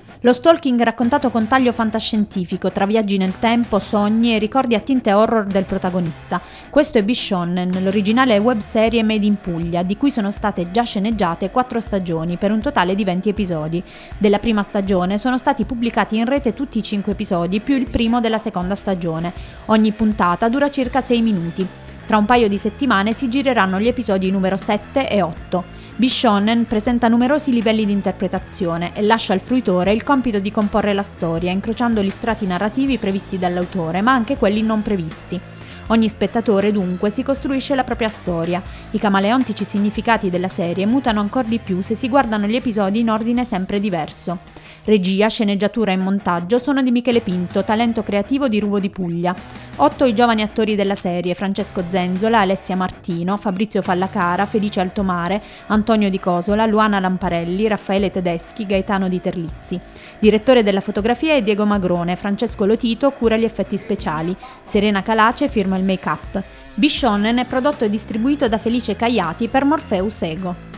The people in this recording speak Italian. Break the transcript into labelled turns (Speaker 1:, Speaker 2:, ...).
Speaker 1: Lo stalking raccontato con taglio fantascientifico, tra viaggi nel tempo, sogni e ricordi a tinte horror del protagonista. Questo è Bishonen, l'originale webserie made in Puglia, di cui sono state già sceneggiate 4 stagioni, per un totale di 20 episodi. Della prima stagione sono stati pubblicati in rete tutti i 5 episodi, più il primo della seconda stagione. Ogni puntata dura circa 6 minuti. Tra un paio di settimane si gireranno gli episodi numero 7 e 8. Bishonen presenta numerosi livelli di interpretazione e lascia al fruitore il compito di comporre la storia, incrociando gli strati narrativi previsti dall'autore, ma anche quelli non previsti. Ogni spettatore dunque si costruisce la propria storia. I camaleontici significati della serie mutano ancora di più se si guardano gli episodi in ordine sempre diverso. Regia, sceneggiatura e montaggio sono di Michele Pinto, talento creativo di Ruvo di Puglia. 8 i giovani attori della serie: Francesco Zenzola, Alessia Martino, Fabrizio Fallacara, Felice Altomare, Antonio Di Cosola, Luana Lamparelli, Raffaele Tedeschi, Gaetano Di Terlizzi. Direttore della fotografia è Diego Magrone, Francesco Lotito cura gli effetti speciali, Serena Calace firma il make-up. Bishonen è prodotto e distribuito da Felice Caiati per Morpheus Ego.